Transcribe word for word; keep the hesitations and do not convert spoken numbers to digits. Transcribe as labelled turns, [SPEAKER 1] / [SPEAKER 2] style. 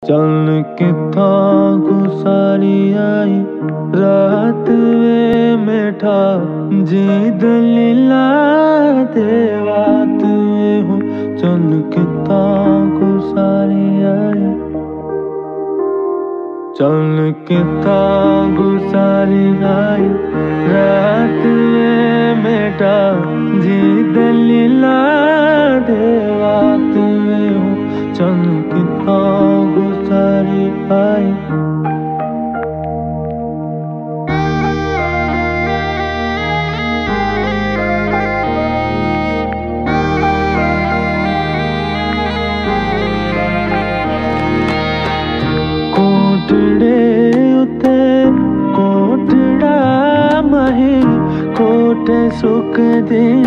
[SPEAKER 1] चल किथा गुसारी आई रात वे मेठा जी दलीला देवात हूँ। चल किथा गुसारी आई चल किथा गुसारी आई रात वे मेठा जी दलीला देवात हूँ। चल किथा गुसारी आई कोटड़े उते कोटड़ा मही कोटे सुख दी